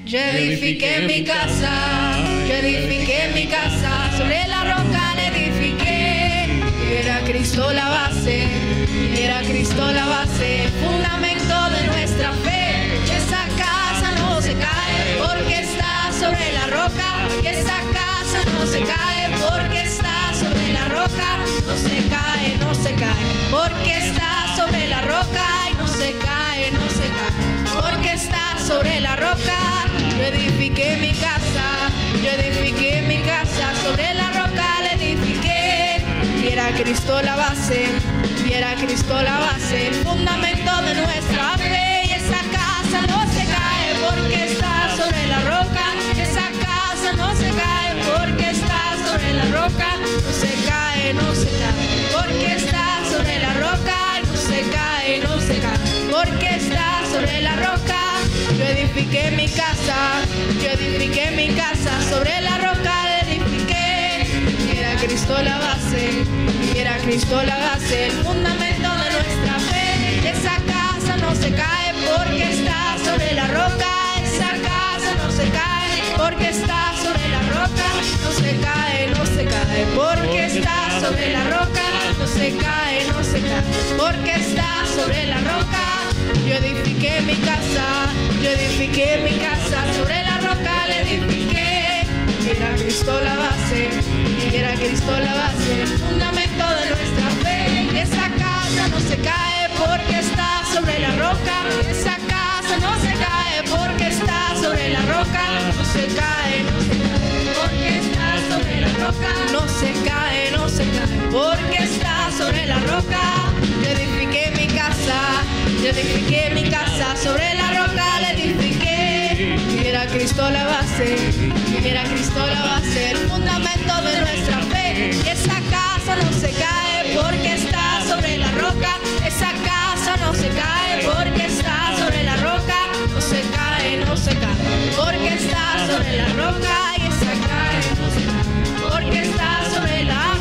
Yo edifiqué mi casa, yo edifiqué mi casa, sobre la roca la edifiqué. Y era Cristo la base, y era Cristo la base, el fundamento de nuestra fe. Y esa casa no se cae porque está sobre la roca. Y esa casa no se cae porque está sobre la roca. No se cae, no se cae, porque está sobre la roca. Y no se cae, no se cae, porque está sobre la roca. Yo edifiqué mi casa, yo edifiqué mi casa, sobre la roca la edifiqué. Y era Cristo la base, y era Cristo la base, el fundamento de nuestra fe. Y esa casa no se cae porque está sobre la roca. Esa casa no se cae porque está sobre la roca. No se cae, no se cae, porque está sobre la roca. No se cae, no se cae, porque está sobre la roca. Yo edifiqué mi casa, yo edifiqué mi casa, sobre la roca la edifiqué. Y era Cristo la base, y era Cristo la base, el fundamento de nuestra fe. Esa casa no se cae porque está sobre la roca. Esa casa no se cae porque está sobre la roca. No se cae, no se cae, porque está sobre la roca. No se cae, no se cae, porque está sobre la roca. Yo edifiqué mi casa, yo edifiqué mi casa, sobre la roca la edifiqué. Y era Cristo la base, y era Cristo la base, el fundamento de nuestra fe. Y esa casa no se cae porque está sobre la roca. Esa casa no se cae porque está sobre la roca. No se cae, no se cae, porque está sobre la roca. No se cae, no se cae, porque está sobre la roca. Yo edifiqué mi casa, yo edifiqué mi casa, sobre la roca la edifiqué. Y era Cristo la base, y era Cristo la base, el fundamento de nuestra fe. Y esa casa no se cae porque está sobre la roca. Esa casa no se cae porque está sobre la roca. No se cae, no se cae, porque está sobre la roca. Y esa cae, no se cae, porque está sobre la roca.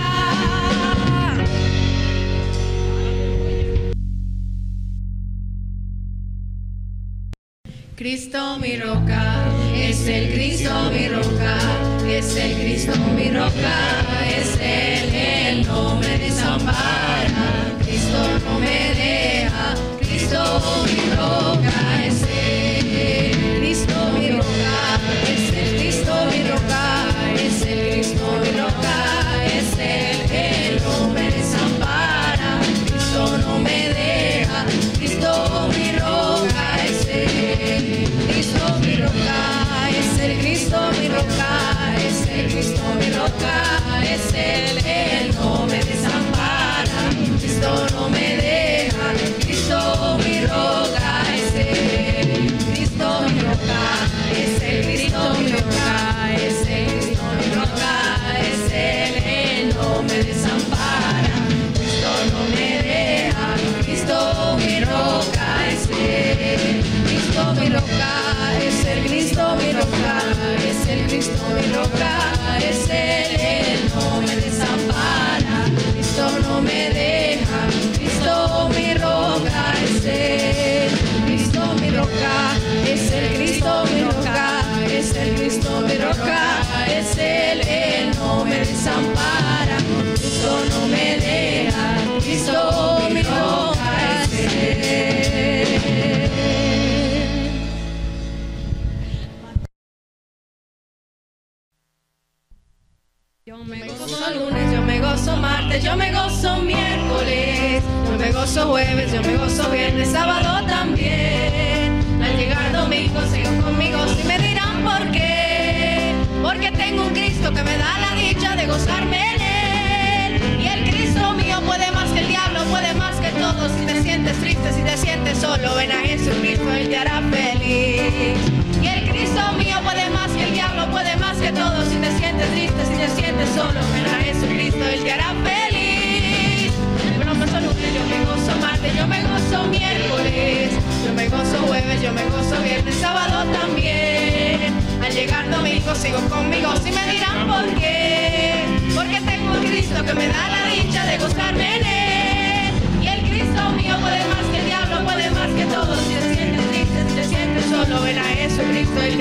Cristo mi roca, es el Cristo mi roca, es el Cristo mi roca, es Él, Él no me desampara, Cristo no me deja, Cristo mi roca, es Él, Cristo mi roca, es el Cristo mi roca, es el Cristo mi roca, es Él, Él no me desampara, Cristo no me deja, Cristo mi roca, es Él. Cristo mi roca, es el Cristo mi roca, es el Cristo mi roca, es Él no me desampara, Cristo no me deja, Cristo mi roca, es Él, Cristo mi roca, es el Cristo mi roca, es el Cristo mi roca, es Él no me desampara, Cristo no me deja, Cristo mi roca, es Él. Cristo mi roca, es el Cristo mi roca, es el Cristo mi roca, es Él no me desampara, Cristo no me deja, Cristo mi roca, es Él, Cristo mi roca, es el Cristo mi roca, es el Cristo mi roca, es Él no me desampara, Cristo no me deja, Cristo mi roca, es Él. Yo me gozo lunes, yo me gozo martes, yo me gozo miércoles, yo me gozo jueves, yo me gozo viernes, sábado también. Al llegar domingo sigo conmigo y me dirán por qué. Porque tengo un Cristo que me da la dicha de gozarme en Él. Y el Cristo mío puede más que el diablo, puede más que todo. Si te sientes triste, si te sientes solo, ven a Jesucristo, Él te hará feliz. Y el Cristo mío puede más que el diablo, puede más que todo. Si te sientes triste, si te sientes solo, ven a Jesucristo, Él te hará feliz. Yo me gozo lunes, yo me gozo martes, yo me gozo miércoles, yo me gozo jueves, yo me gozo viernes, sábado también. Al llegar domingo sigo conmigo, si me dirán por qué. Porque tengo un Cristo que me da la dicha de gozarme en Él. Y el Cristo mío puede más que el diablo, puede más que todo. Si te sientes triste, si te sientes solo, ven a Jesucristo, Él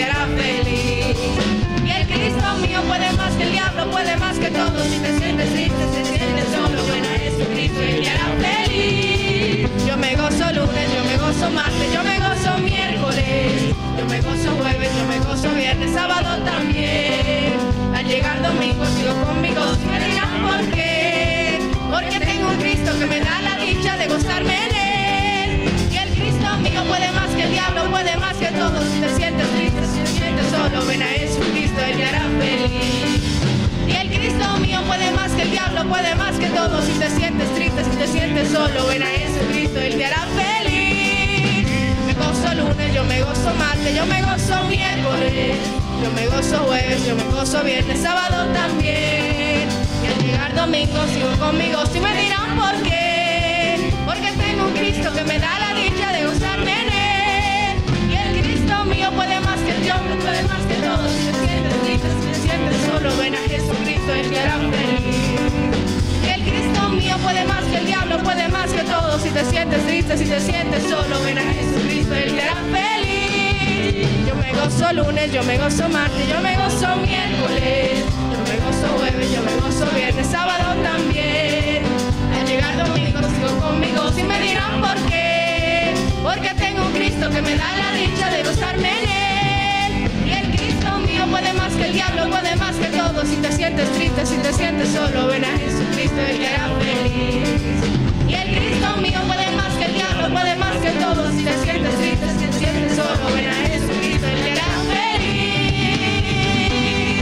martes, yo me gozo miércoles, yo me gozo jueves, yo me gozo viernes, sábado también. Al llegar domingo sigo conmigo, me dirán por qué. Porque tengo un Cristo que me da la dicha de gozarme en él. Y el Cristo mío puede más que el diablo, puede más que todo. Si te sientes triste, si te sientes solo, ven a Jesucristo, Él te hará feliz. Y el Cristo mío puede más que el diablo, puede más que todo. Si te sientes triste, si te sientes solo, ven a Jesucristo, Él te hará feliz. Me gozo lunes, yo me gozo martes, yo me gozo miércoles, yo me gozo jueves, yo me gozo viernes, sábado también. Y al llegar domingo sigo conmigo, si me dirán por qué. Porque tengo un Cristo que me da la dicha de gozarme en él. Y el Cristo mío puede más que el diablo, puede más que todo. Si te sientes triste, si te sientes solo, ven a Jesucristo, Él te hará feliz. Y el Cristo mío puede más que el diablo, puede más que todo. Si te sientes triste, si te sientes solo, ven a Jesucristo, Él te hará feliz. Yo me gozo lunes, yo me gozo martes, yo me gozo miércoles, yo me gozo jueves, yo me gozo viernes, sábado también. Al llegar domingo sigo conmigo, si me dirán por qué. Porque tengo un Cristo que me da la dicha de gozarme en él. Y el Cristo mío puede más que el diablo, puede más que todo. Si te sientes triste, si te sientes solo, ven a Jesucristo, Él te hará feliz. Y el Cristo mío puede más que el diablo, puede más que todo. Si te sientes triste, si te sientes solo, ven a Jesucristo, Él te hará feliz.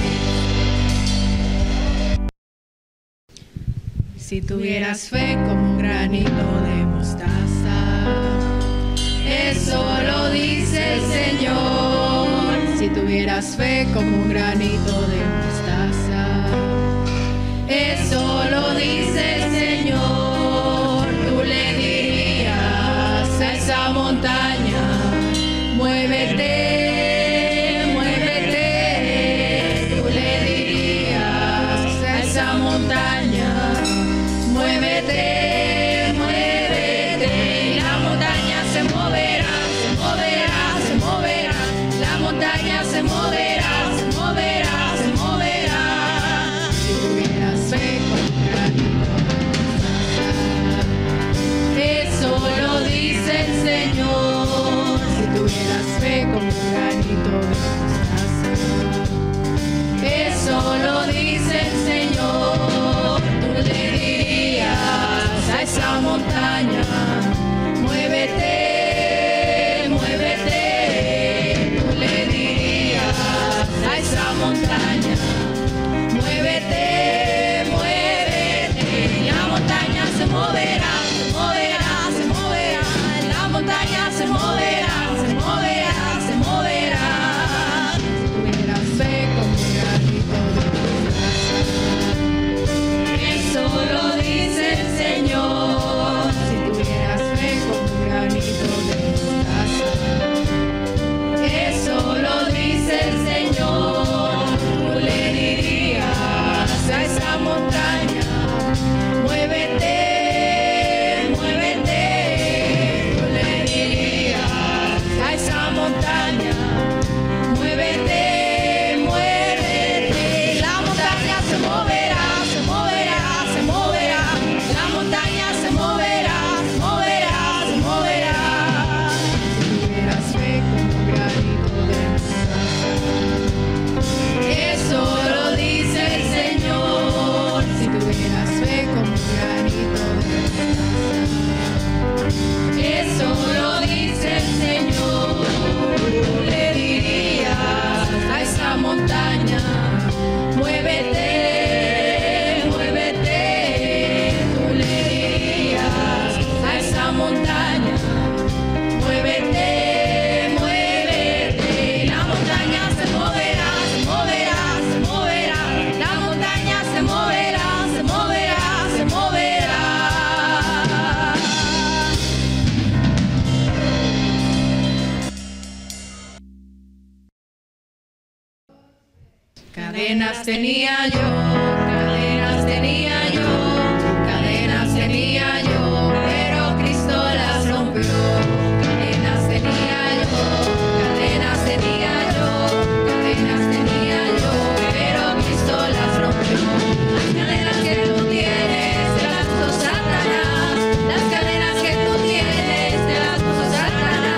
Si tuvieras fe como un granito de mostaza, eso lo dice el Señor. Si tuvieras fe como un granito de mostaza, eso lo dice el Señor. Tú le dirías a esa montaña, muévete, muévete. Tú le dirías a esa montaña, muévete, muévete. Y la montaña se moverá, se moverá, se moverá. La montaña se moverá, se moverá, se moverá. Si tuvieras fe con un granito de mostaza, eso lo dice el Señor. Si tuvieras fe con un granito de mostaza, eso lo dice el Señor. Tú le dirías a esa montaña, muévete, muévete. Tú le dirías a esa montaña, muévete, muévete. Y la montaña se moverá, se moverá, se moverá. La montaña se moverá, se moverá, se moverá. Si tuvieras fe como un granito de mostaza, eso lo dice el Señor. Si tuvieras fe como un granito de mostaza, eso lo dice el Señor. Tú le dirías a esa montaña, muévete, muévete. Tú le dirías a esa montaña, muévete, muévete. La montaña se moverá, se moverá, se moverá. La montaña se moverá, se moverá, se moverá. Si tuvieras fe como un granito de mostaza, eso lo dice el Señor. Si tuvieras fe como un granito de mostaza, eso lo dice el Señor. Tú le dirías a esa montaña, muévete, muévete. Tú le dirías a esa montaña, muévete, muévete. La montaña se moverá, se moverá, se moverá. La montaña se moverá, se moverá, se moverá. Cadenas tenía yo, cadenas tenía yo, cadenas tenía yo, pero Cristo las rompió. Cadenas tenía yo, cadenas tenía yo, cadenas tenía yo, pero Cristo las rompió. Las cadenas que tú tienes te las puso Satanás, las cadenas que tú tienes te las puso Satanás.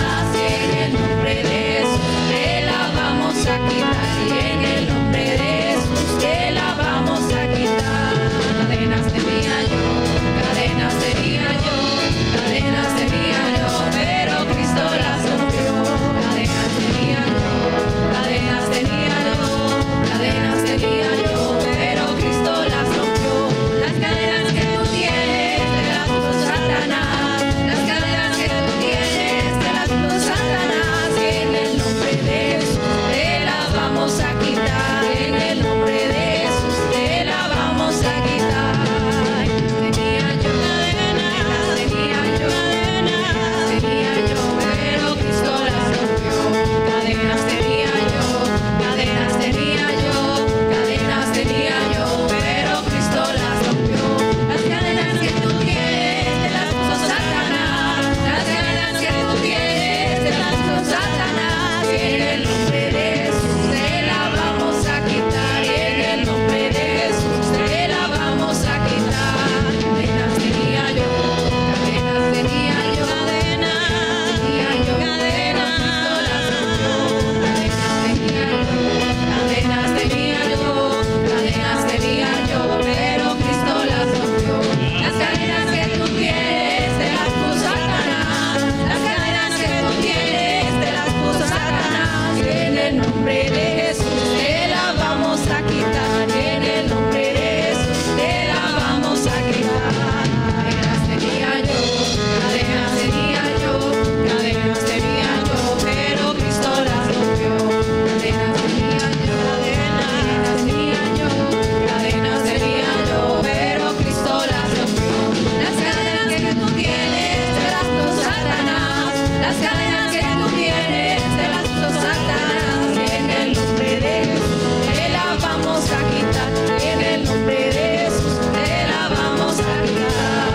el nombre de Jesús te la vamos a quitar. En el nombre de Jesús te la vamos a quitar. Cadenas tenía yo, cadenas tenía yo, cadenas tenía yo, pero Cristo las rompió. Cadenas tenía yo, cadenas tenía yo, cadenas tenía yo, pero Cristo las rompió. Las cadenas que tú tienes te las puso Satanás. Las cadenas que tú tienes te las puso Satanás. En el nombre de Jesús te la vamos a quitar. En el nombre de Jesús te la vamos a quitar.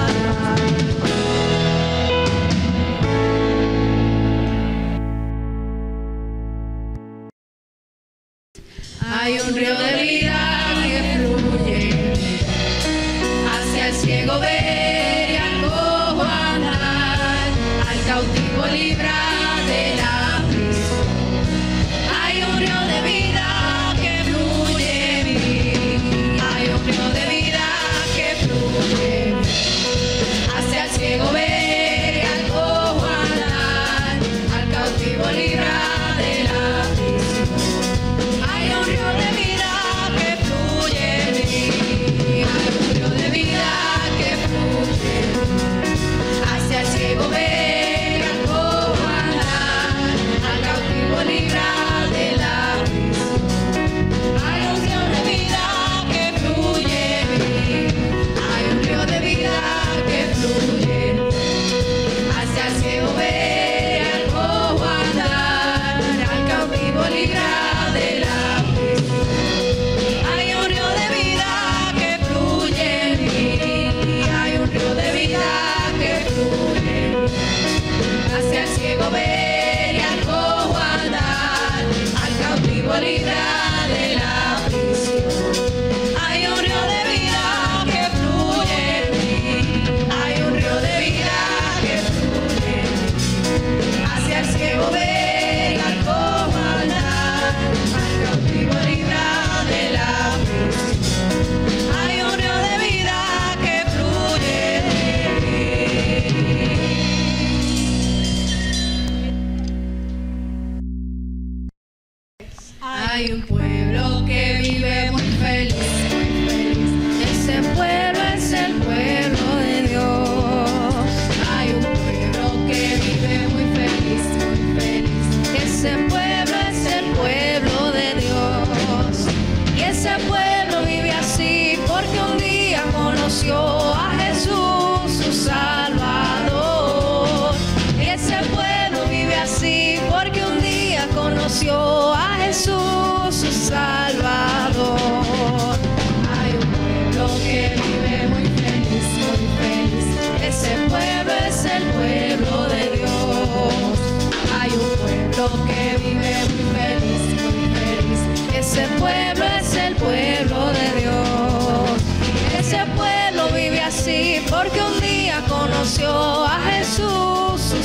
Hay un río de vida que fluye hacia el ciego ver y al cojo andar, al cautivo librar de la prisión. Hay un río de vida que fluye en mí. Hay un río de vida que fluye hacia el ciego ver y al cojo andar, al cautivo librar de la prisión. Hay un río de vida que fluye en mí. Hay un río de vida que fluye hacia el ciego ver y al cojo andar, al cautivo librar de la prisión. Hay un río de vida que fluye en mí. Hay un río de vida que fluye hacia el ciego ver y al cojo andar, al cautivo librar de la prisión. Hay un río de vida que fluye en mí. Hay un río de vida que fluye hacia el ciego ver y al cojo andar, al cautivo librar de la prisión. Hay un río de vida que fluye en mí. Hay un río de vida que fluye hacia el ciego ver y al cojo andar, al cautivo librar de la prisión. Hay un río de vida que fluye en mí. Hay un pueblo que vive muy feliz, muy feliz. Ese pueblo es el pueblo de Dios. Hay un pueblo que vive muy feliz, muy feliz. Ese pueblo es el pueblo de Dios. Y ese pueblo vive así porque un día conoció a Jesús, su Salvador. Y ese pueblo vive así porque un día conoció a Jesús, su Salvador. Hay un pueblo que vive muy feliz, muy feliz. Ese pueblo es el pueblo de Dios. Hay un pueblo que vive muy feliz, muy feliz. Ese pueblo es el pueblo de Dios. Ese pueblo vive así porque un día conoció a Jesús, su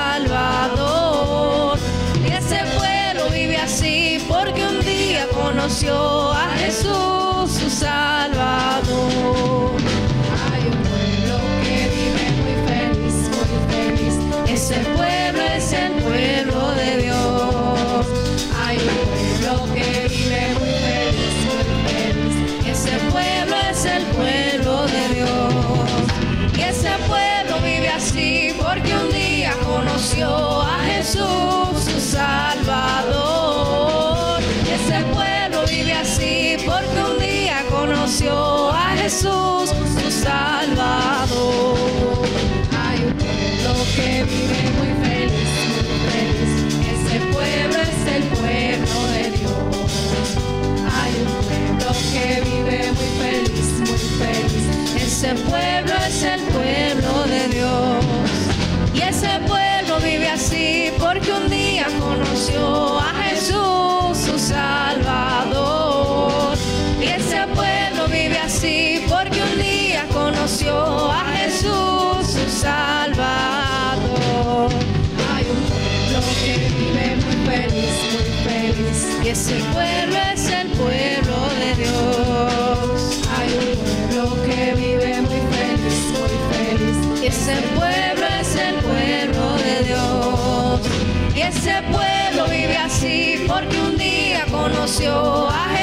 Salvador. Y ese pueblo vive así porque un día conoció a Jesús, su Salvador. Hay un pueblo que vive muy feliz, muy feliz. Ese pueblo es el pueblo de Dios. Hay un pueblo que vive muy feliz, muy feliz. Ese pueblo es el pueblo de Dios. Y ese pueblo vive así porque un día conoció a Jesús, su Salvador. Ese pueblo vive así porque un día conoció a Jesús, su Salvador. Hay un pueblo que vive muy feliz, muy feliz. Ese pueblo es el pueblo de Dios. Hay un pueblo que vive muy feliz, muy feliz. Ese pueblo es el pueblo de Dios. Y ese pueblo vive así porque un día conoció a Jesús, su Salvador. Y ese pueblo vive así porque un día conoció a Jesús, su Salvador. Hay un pueblo que vive muy feliz, muy feliz. Y ese pueblo es el pueblo de Dios. Hay un pueblo que vive muy feliz, muy feliz. Y ese pueblo es el pueblo de Dios. Y ese pueblo vive así porque un día conoció a